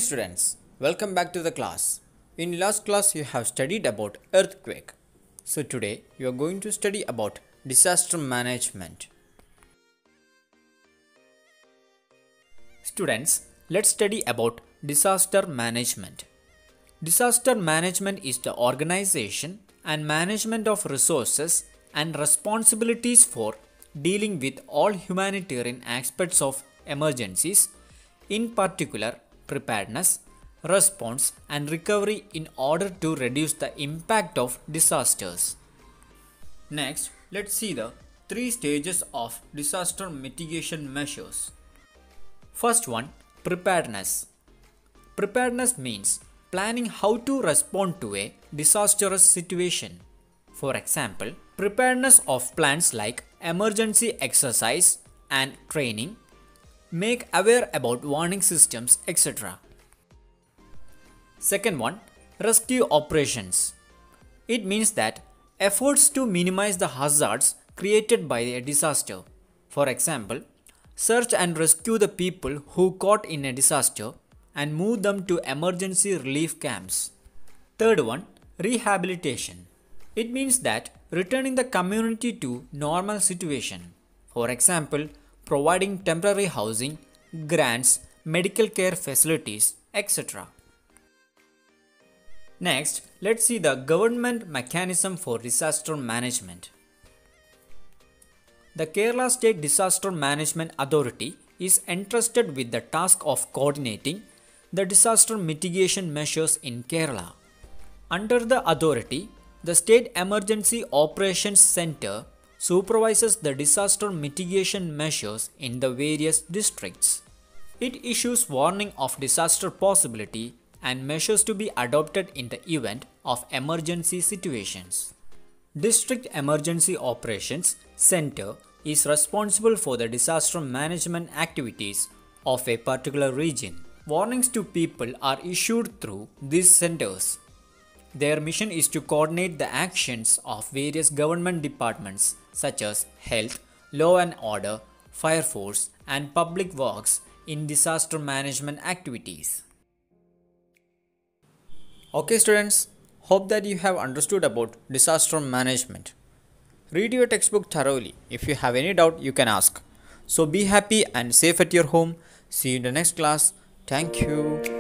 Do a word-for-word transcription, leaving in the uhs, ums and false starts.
students, welcome back to the class. In last class you have studied about earthquake. So today you are going to study about disaster management. Students, let's study about disaster management. Disaster management is the organization and management of resources and responsibilities for dealing with all humanitarian aspects of emergencies, in particular preparedness, response and recovery in order to reduce the impact of disasters. Next, let's see the three stages of disaster mitigation measures. First one, preparedness. Preparedness means planning how to respond to a disastrous situation. For example, preparedness of plans like emergency exercise and training, make aware about warning systems, et cetera. Second one, rescue operations. It means that efforts to minimize the hazards created by a disaster. For example, search and rescue the people who caught in a disaster and move them to emergency relief camps. Third one, rehabilitation. It means that returning the community to normal situation. For example, providing temporary housing, grants, medical care facilities, et cetera. Next, let's see the government mechanism for disaster management. The Kerala State Disaster Management Authority is entrusted with the task of coordinating the disaster mitigation measures in Kerala. Under the authority, the State Emergency Operations Center supervises the disaster mitigation measures in the various districts. It issues warning of disaster possibility and measures to be adopted in the event of emergency situations. District Emergency Operations Center is responsible for the disaster management activities of a particular region. Warnings to people are issued through these centers. Their mission is to coordinate the actions of various government departments such as health, law and order, fire force, and public works in disaster management activities. Okay students, hope that you have understood about disaster management. Read your textbook thoroughly. If you have any doubt, you can ask. So be happy and safe at your home. See you in the next class. Thank you.